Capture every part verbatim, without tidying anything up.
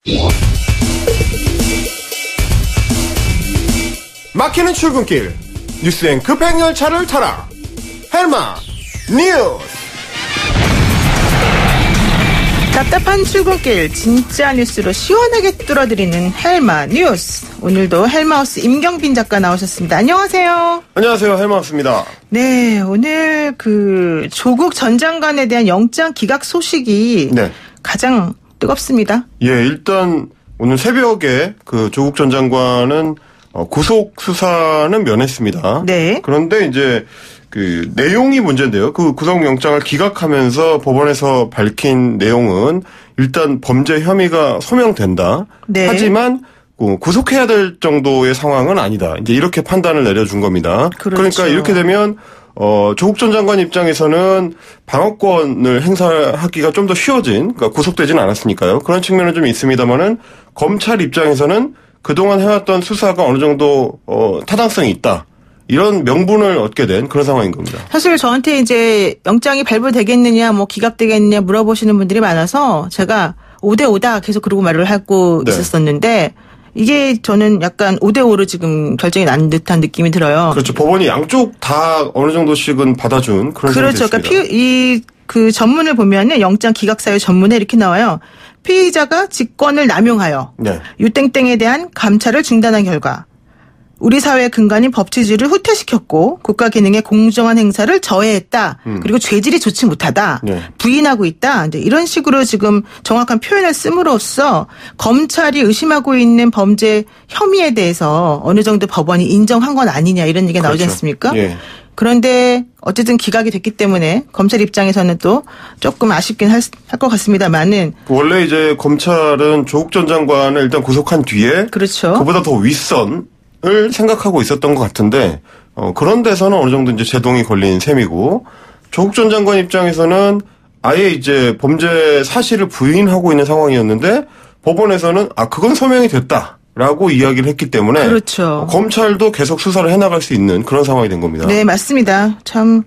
막히는 출근길 뉴스앵커 백열차를 타라 헬마 뉴스. 답답한 출근길 진짜 뉴스로 시원하게 뚫어드리는 헬마 뉴스. 오늘도 헬마우스 임경빈 작가 나오셨습니다. 안녕하세요. 안녕하세요. 헬마우스입니다. 네, 오늘 그 조국 전 장관에 대한 영장 기각 소식이 네. 가장 뜨겁습니다. 예, 일단 오늘 새벽에 그 조국 전 장관은 구속 수사는 면했습니다. 네. 그런데 이제 그 내용이 문제인데요. 그 구속영장을 기각하면서 법원에서 밝힌 내용은 일단 범죄 혐의가 소명된다. 네. 하지만 구속해야 될 정도의 상황은 아니다. 이제 이렇게 판단을 내려준 겁니다. 그렇죠. 그러니까 이렇게 되면 어 조국 전 장관 입장에서는 방어권을 행사하기가 좀 더 쉬워진, 그러니까 구속되지는 않았으니까요. 그런 측면은 좀 있습니다만은 검찰 입장에서는 그동안 해왔던 수사가 어느 정도 어 타당성이 있다. 이런 명분을 얻게 된 그런 상황인 겁니다. 사실 저한테 이제 영장이 발부되겠느냐, 뭐 기각되겠느냐 물어보시는 분들이 많아서 제가 오 대 오다 계속 그러고 말을 하고 네. 있었었는데 이게 저는 약간 오 대 오로 지금 결정이 난 듯한 느낌이 들어요. 그렇죠. 법원이 양쪽 다 어느 정도씩은 받아준 그런 그렇죠. 그러니까 피, 이, 그 전문을 보면은 영장 기각 사유 전문에 이렇게 나와요. 피의자가 직권을 남용하여 네. 유땡땡에 대한 감찰을 중단한 결과 우리 사회의 근간인 법치주의를 후퇴시켰고 국가 기능의 공정한 행사를 저해했다. 음. 그리고 죄질이 좋지 못하다. 네. 부인하고 있다. 이제 이런 식으로 지금 정확한 표현을 씀으로써 검찰이 의심하고 있는 범죄 혐의에 대해서 어느 정도 법원이 인정한 건 아니냐 이런 얘기가 나오지 그렇죠. 않습니까? 예. 그런데 어쨌든 기각이 됐기 때문에 검찰 입장에서는 또 조금 아쉽긴 할 것 같습니다만은 원래 이제 검찰은 조국 전 장관을 일단 구속한 뒤에 그렇죠. 그보다 더 윗선 을 생각하고 있었던 것 같은데 어, 그런 데서는 어느 정도 이제 제동이 걸린 셈이고 조국 전 장관 입장에서는 아예 이제 범죄 사실을 부인하고 있는 상황이었는데 법원에서는 아 그건 소명이 됐다라고 이야기를 했기 때문에 그렇죠. 검찰도 계속 수사를 해나갈 수 있는 그런 상황이 된 겁니다. 네, 맞습니다. 참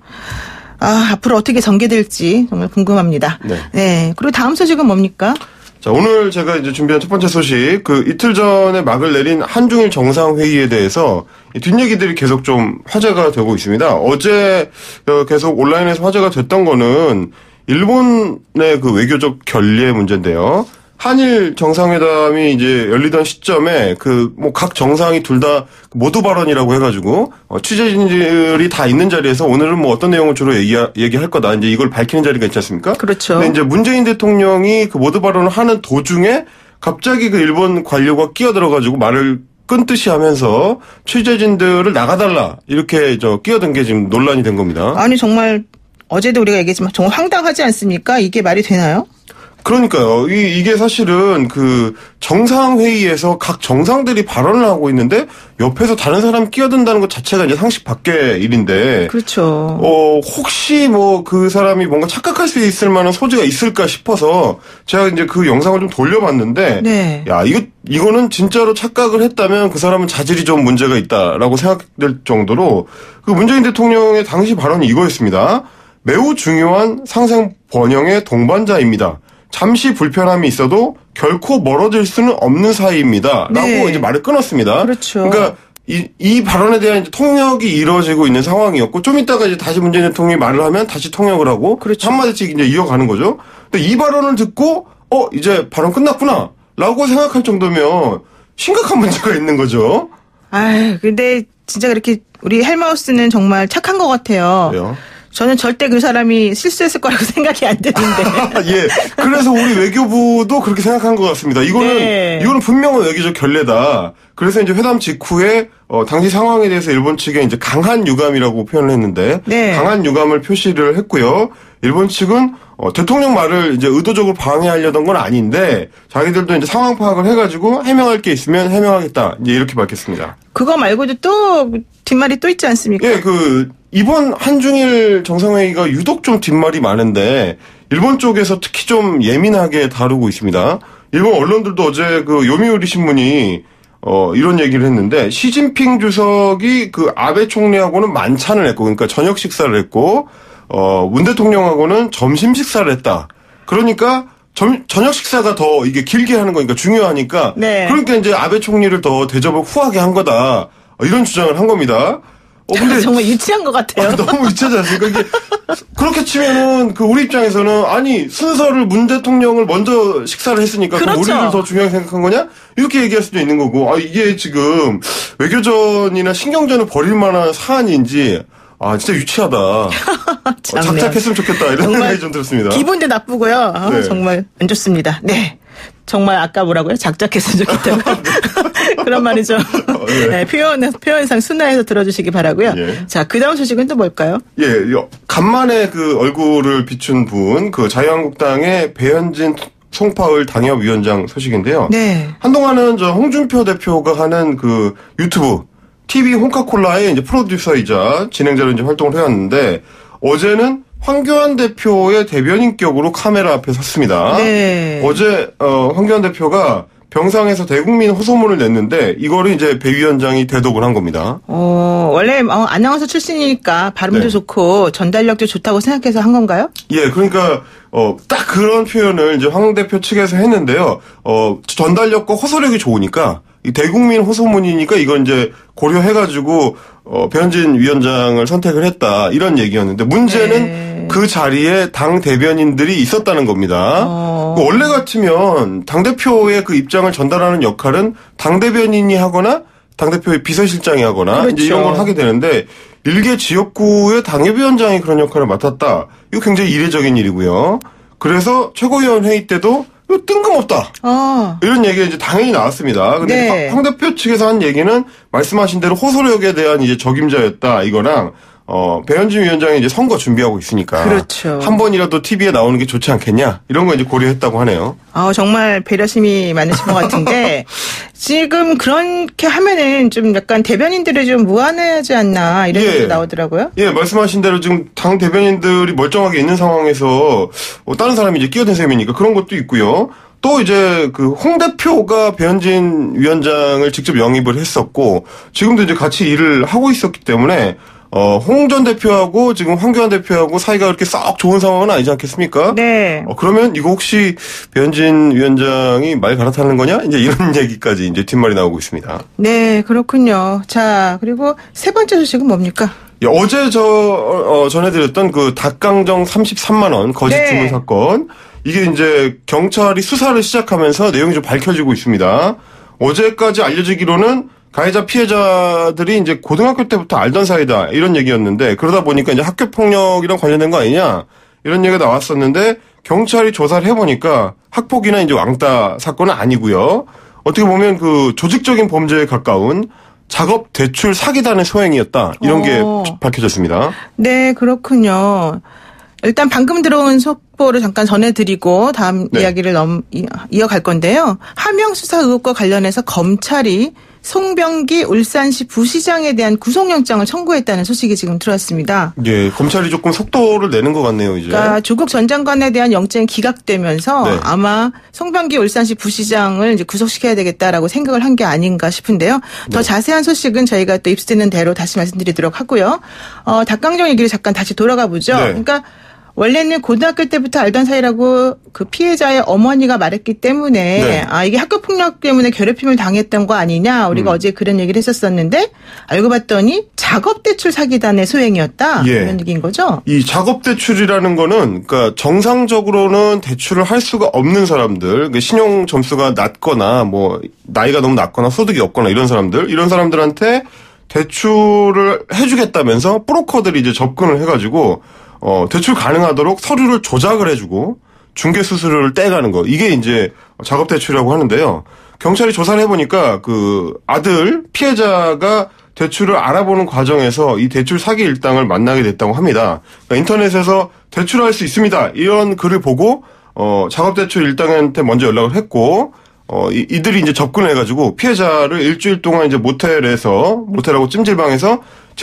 아, 앞으로 어떻게 전개될지 정말 궁금합니다. 네. 네. 그리고 다음 소식은 뭡니까? 자, 오늘 제가 이제 준비한 첫 번째 소식, 그 이틀 전에 막을 내린 한중일 정상회의에 대해서 뒷얘기들이 계속 좀 화제가 되고 있습니다. 어제 계속 온라인에서 화제가 됐던 거는 일본의 그 외교적 결례 문제인데요. 한일 정상회담이 이제 열리던 시점에 그 뭐 각 정상이 둘 다 모두 발언이라고 해가지고 어 취재진들이 다 있는 자리에서 오늘은 뭐 어떤 내용을 주로 얘기 얘기할 거다 이제 이걸 밝히는 자리가 있지 않습니까? 그렇죠. 근데 이제 문재인 대통령이 그 모두 발언을 하는 도중에 갑자기 그 일본 관료가 끼어들어가지고 말을 끊듯이 하면서 취재진들을 나가달라 이렇게 저 끼어든 게 지금 논란이 된 겁니다. 아니 정말 어제도 우리가 얘기했지만 정말 황당하지 않습니까? 이게 말이 되나요? 그러니까요. 이, 이게 사실은 그 정상회의에서 각 정상들이 발언을 하고 있는데 옆에서 다른 사람이 끼어든다는 것 자체가 이제 상식 밖의 일인데. 그렇죠. 어, 혹시 뭐 그 사람이 뭔가 착각할 수 있을 만한 소지가 있을까 싶어서 제가 이제 그 영상을 좀 돌려봤는데. 네. 야, 이거, 이거는 진짜로 착각을 했다면 그 사람은 자질이 좀 문제가 있다라고 생각될 정도로 그 문재인 대통령의 당시 발언이 이거였습니다. 매우 중요한 상생 번영의 동반자입니다. 잠시 불편함이 있어도 결코 멀어질 수는 없는 사이입니다. 라고 네. 이제 말을 끊었습니다. 그렇죠. 그러니까 이, 이 발언에 대한 이제 통역이 이루어지고 있는 상황이었고 좀 이따가 이제 다시 문재인 대통령이 말을 하면 다시 통역을 하고 그렇죠. 한마디씩 이제 이어가는 거죠. 근데 이 발언을 듣고 어 이제 발언 끝났구나 라고 생각할 정도면 심각한 문제가 있는 거죠. 아 근데 진짜 그렇게 우리 헬마우스는 정말 착한 것 같아요. 왜요? 저는 절대 그 사람이 실수했을 거라고 생각이 안 드는데. 예. 그래서 우리 외교부도 그렇게 생각한 것 같습니다. 이거는, 네. 이거는 분명한 외교적 결례다. 그래서 이제 회담 직후에, 어, 당시 상황에 대해서 일본 측에 이제 강한 유감이라고 표현을 했는데. 네. 강한 유감을 표시를 했고요. 일본 측은, 어, 대통령 말을 이제 의도적으로 방해하려던 건 아닌데, 자기들도 이제 상황 파악을 해가지고 해명할 게 있으면 해명하겠다. 이제 이렇게 밝혔습니다. 그거 말고도 또, 뒷말이 또 있지 않습니까? 예, 그, 이번 한중일 정상회의가 유독 좀 뒷말이 많은데 일본 쪽에서 특히 좀 예민하게 다루고 있습니다. 일본 언론들도 어제 그 요미우리 신문이 어 이런 얘기를 했는데 시진핑 주석이 그 아베 총리하고는 만찬을 했고 그러니까 저녁 식사를 했고 어 문 대통령하고는 점심 식사를 했다. 그러니까 점, 저녁 식사가 더 이게 길게 하는 거니까 중요하니까. 네. 그러니까 이제 아베 총리를 더 대접을 후하게 한 거다. 이런 주장을 한 겁니다. 어, 근데 정말 유치한 것 같아요. 아, 너무 유치하지 않습니까? 이게 그렇게 치면은 그 우리 입장에서는 아니 순서를 문 대통령을 먼저 식사를 했으니까 그렇죠. 그럼 우리를 더 중요하게 생각한 거냐? 이렇게 얘기할 수도 있는 거고. 아 이게 지금 외교전이나 신경전을 벌일 만한 사안인지 아 진짜 유치하다. 어, 작작했으면 좋겠다 이런 생각이 좀 들었습니다. 기분도 나쁘고요. 아, 네. 정말 안 좋습니다. 네. 정말 아까 뭐라고요? 작작했으면 좋겠다고. 그런 말이죠. 어, 예. 네, 표현, 표현상 순화해서 들어주시기 바라고요. 예. 자, 그 다음 소식은 또 뭘까요? 예, 간만에 그 얼굴을 비춘 분, 그 자유한국당의 배현진 송파을 당협위원장 소식인데요. 네. 한동안은 저 홍준표 대표가 하는 그 유튜브, 티비 홍카콜라의 이제 프로듀서이자 진행자로 이제 활동을 해왔는데, 어제는 황교안 대표의 대변인격으로 카메라 앞에 섰습니다. 네. 어제 어, 황교안 대표가 병상에서 대국민 호소문을 냈는데 이거를 이제 배 위원장이 대독을 한 겁니다. 어, 원래 어, 아나운서 출신이니까 발음도 네. 좋고 전달력도 좋다고 생각해서 한 건가요? 예, 그러니까 어, 딱 그런 표현을 이제 황 대표 측에서 했는데요. 어, 전달력과 호소력이 좋으니까 이 대국민 호소문이니까 이건 이제 고려해가지고 어, 배현진 위원장을 선택을 했다 이런 얘기였는데 문제는 네. 그 자리에 당 대변인들이 있었다는 겁니다. 어. 원래 같으면 당 대표의 그 입장을 전달하는 역할은 당 대변인이 하거나 당 대표의 비서실장이 하거나 그렇죠. 이제 이런 걸 하게 되는데 일개 지역구의 당협위원장이 그런 역할을 맡았다. 이거 굉장히 이례적인 일이고요. 그래서 최고위원 회의 때도 이거 뜬금없다. 아. 이런 얘기가 이제 당연히 나왔습니다. 근데 네. 황 대표 측에서 한 얘기는 말씀하신 대로 호소력에 대한 이제 적임자였다. 이거랑 어, 배현진 위원장이 이제 선거 준비하고 있으니까. 그렇죠. 한 번이라도 티비에 나오는 게 좋지 않겠냐? 이런 거 이제 고려했다고 하네요. 아, 정말 배려심이 많으신 것 같은데, 지금 그렇게 하면은 좀 약간 대변인들이 좀 무안하지 않나, 이런 얘기 예. 나오더라고요. 예, 말씀하신 대로 지금 당 대변인들이 멀쩡하게 있는 상황에서, 어, 다른 사람이 이제 끼어든 셈이니까 그런 것도 있고요. 또 이제 그 홍 대표가 배현진 위원장을 직접 영입을 했었고, 지금도 이제 같이 일을 하고 있었기 때문에, 어, 홍 전 대표하고 지금 황교안 대표하고 사이가 그렇게 썩 좋은 상황은 아니지 않겠습니까? 네. 어, 그러면 이거 혹시 배현진 위원장이 말 갈아타는 거냐? 이제 이런 얘기까지 이제 뒷말이 나오고 있습니다. 네, 그렇군요. 자, 그리고 세 번째 소식은 뭡니까? 예, 어제 저, 어, 전해드렸던 그 닭강정 삼십삼만 원 거짓 네. 주문 사건. 이게 이제 경찰이 수사를 시작하면서 내용이 좀 밝혀지고 있습니다. 어제까지 알려지기로는 가해자 피해자들이 이제 고등학교 때부터 알던 사이다 이런 얘기였는데 그러다 보니까 이제 학교 폭력이랑 관련된 거 아니냐 이런 얘기가 나왔었는데 경찰이 조사를 해보니까 학폭이나 이제 왕따 사건은 아니고요. 어떻게 보면 그 조직적인 범죄에 가까운 작업 대출 사기단의 소행이었다 이런 게 오. 밝혀졌습니다. 네, 그렇군요. 일단 방금 들어온 속보를 잠깐 전해드리고 다음 네. 이야기를 넘, 이어갈 건데요. 하명 수사 의혹과 관련해서 검찰이 송병기 울산시 부시장에 대한 구속영장을 청구했다는 소식이 지금 들어왔습니다. 예, 검찰이 조금 속도를 내는 것 같네요, 이제. 그러니까 조국 전 장관에 대한 영장이 기각되면서 네. 아마 송병기 울산시 부시장을 이제 구속시켜야 되겠다라고 생각을 한 게 아닌가 싶은데요. 더 네. 자세한 소식은 저희가 또 입수되는 대로 다시 말씀드리도록 하고요. 어, 닭강정 얘기를 잠깐 다시 돌아가 보죠. 네. 그러니까 원래는 고등학교 때부터 알던 사이라고 그 피해자의 어머니가 말했기 때문에 네. 아 이게 학교 폭력 때문에 괴롭힘을 당했던 거 아니냐 우리가 음. 어제 그런 얘기를 했었었는데 알고 봤더니 작업대출 사기단의 소행이었다 예. 이런 얘기인 거죠. 이 작업대출이라는 거는 그러니까 정상적으로는 대출을 할 수가 없는 사람들 그러니까 신용 점수가 낮거나 뭐 나이가 너무 낮거나 소득이 없거나 이런 사람들 이런 사람들한테 대출을 해주겠다면서 브로커들이 이제 접근을 해가지고 어, 대출 가능하도록 서류를 조작을 해주고 중개 수수료를 떼가는 거. 이게 이제 작업 대출이라고 하는데요. 경찰이 조사를 해보니까 그 아들 피해자가 대출을 알아보는 과정에서 이 대출 사기 일당을 만나게 됐다고 합니다. 그러니까 인터넷에서 대출할 수 있습니다. 이런 글을 보고 어, 작업 대출 일당한테 먼저 연락을 했고 어, 이, 이들이 이제 접근을 해가지고 피해자를 일주일 동안 이제 모텔에서 모텔하고 찜질방에서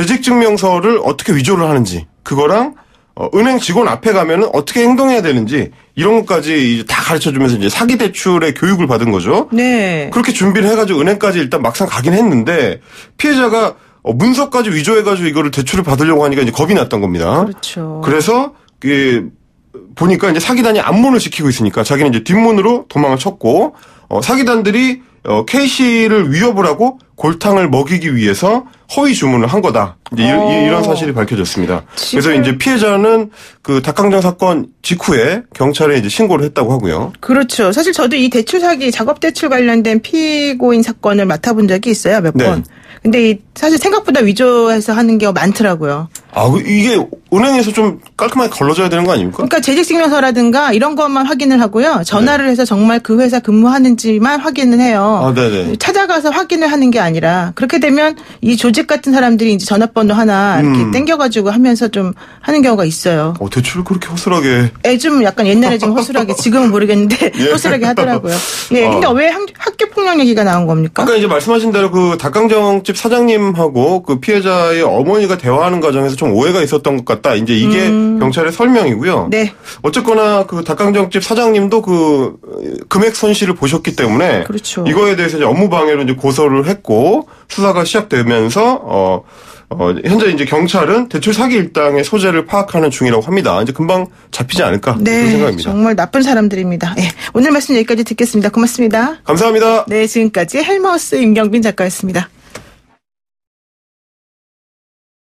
재직증명서를 어떻게 위조를 하는지 그거랑 어, 은행 직원 앞에 가면은 어떻게 행동해야 되는지 이런 것까지 이제 다 가르쳐주면서 이제 사기 대출의 교육을 받은 거죠. 네. 그렇게 준비를 해가지고 은행까지 일단 막상 가긴 했는데 피해자가 어, 문서까지 위조해가지고 이거를 대출을 받으려고 하니까 이제 겁이 났던 겁니다. 그렇죠. 그래서 그 보니까 이제 사기단이 앞문을 지키고 있으니까 자기는 이제 뒷문으로 도망을 쳤고, 어, 사기단들이 어, K씨를 위협을 하고 골탕을 먹이기 위해서 허위 주문을 한 거다. 이제 이, 이런 사실이 밝혀졌습니다. 지금... 그래서 이제 피해자는 그 닭강정 사건 직후에 경찰에 이제 신고를 했다고 하고요. 그렇죠. 사실 저도 이 대출 사기, 작업 대출 관련된 피고인 사건을 맡아본 적이 있어요, 몇 번. 네. 근데 이 사실 생각보다 위조해서 하는 경우가 많더라고요. 아, 이게 은행에서 좀 깔끔하게 걸러져야 되는 거 아닙니까? 그러니까 재직증명서라든가 이런 것만 확인을 하고요. 전화를 네. 해서 정말 그 회사 근무하는지만 확인을 해요. 아, 네네. 찾아가서 확인을 하는 게 아니라 그렇게 되면 이 조직 같은 사람들이 이제 전화번호 하나 이렇게 음. 땡겨가지고 하면서 좀 하는 경우가 있어요. 어, 대출을 그렇게 허술하게. 예, 좀 약간 옛날에 좀 허술하게, 지금은 모르겠는데 예. 허술하게 하더라고요. 예, 근데 어. 왜 학교 폭력 얘기가 나온 겁니까? 아까 이제 말씀하신 대로 그 닭강정집 사장님하고 그 피해자의 어머니가 대화하는 과정에서 좀 오해가 있었던 것 같다. 이제 이게 음. 경찰의 설명이고요. 네. 어쨌거나 그 닭강정집 사장님도 그 금액 손실을 보셨기 때문에 그렇죠. 이거에 대해서 이제 업무 방해로 이제 고소를 했고 수사가 시작되면서 어, 어 현재 이제 경찰은 대출 사기 일당의 소재를 파악하는 중이라고 합니다. 이제 금방 잡히지 않을까 네, 그런 생각입니다. 정말 나쁜 사람들입니다. 네, 오늘 말씀 여기까지 듣겠습니다. 고맙습니다. 감사합니다. 네, 지금까지 헬마우스 임경빈 작가였습니다.